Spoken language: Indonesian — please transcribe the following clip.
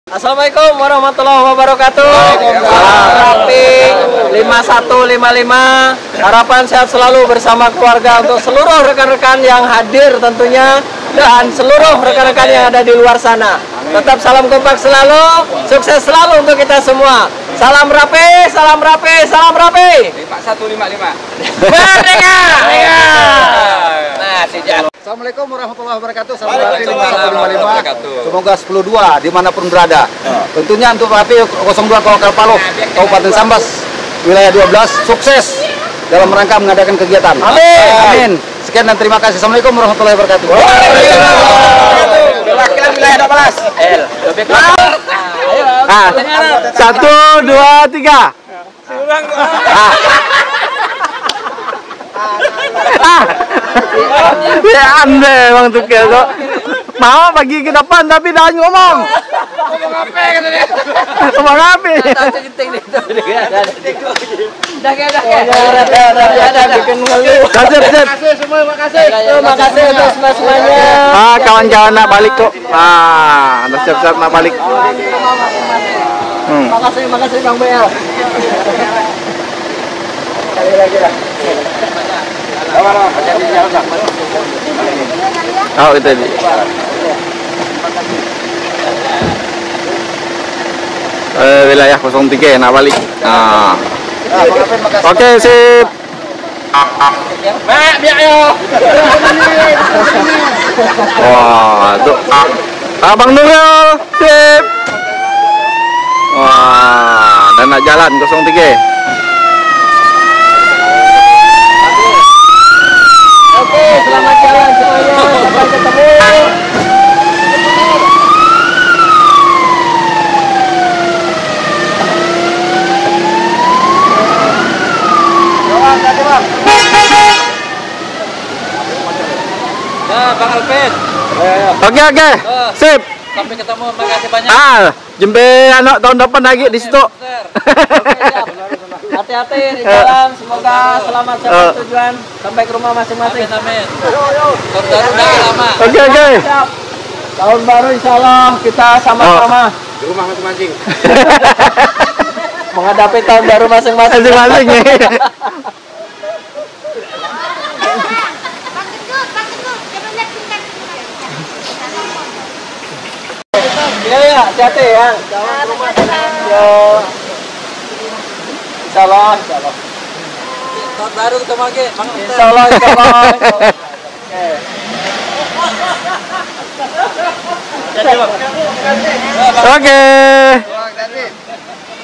Assalamualaikum warahmatullahi wabarakatuh. Rating 5155. Harapan sehat selalu bersama keluarga untuk seluruh rekan-rekan yang hadir tentunya dan seluruh rekan-rekan yang ada di luar sana. Tetap salam kompak selalu, sukses selalu untuk kita semua. Salam rapi, salam rapi, salam rapi. 5155. Merdeka! Nah, sejak. Assalamualaikum warahmatullahi wabarakatuh. Salam rapi 5155. Semoga 102 dimanapun berada. Tentunya untuk rapi 02 Kawakal Paloh, Kabupaten Sambas, wilayah 12, sukses dalam rangka mengadakan kegiatan. Amin. Amin. Sekian dan terima kasih. Assalamualaikum warahmatullahi wabarakatuh. Perwakilan wilayah 12. Lebih 1, 2, 3. Ya anda bang Tukel kok mau bagi ke depan tapi dah ngomong. Ngomong apa katanya? Ngomong apa? Makasih semua, makasih. Terima kasih untuk semuanya. Kawan-kawan nak balik kok. Udah siap-siap nak balik. Makasih Bang Bel. Kali lagi lah. Oh itu dia. Wilayah 03 nak balik. Oke sip. Mak, biar yo. Wah tuh. Abang Nurul sip. Wah dan nak jalan 03. Oke, selamat jalan semuanya. Sampai ketemu. Nah, Bang Alvin. Oke. Sip. Sampai ketemu, makasih banyak. Jembe anak tahun depan lagi di situ. Hati-hati di jalan, semoga selamat sampai tujuan, sampai ke rumah masing-masing. Amin. Tahun baru udah lama. Oke. Tahun baru insya Allah kita sama-sama Di rumah masing-masing. menghadapi tahun baru masing-masing. Ya, hati-hati ya. Insya Allah. Tahun baru ketemu lagi, Bang. Insya Allah. Oke.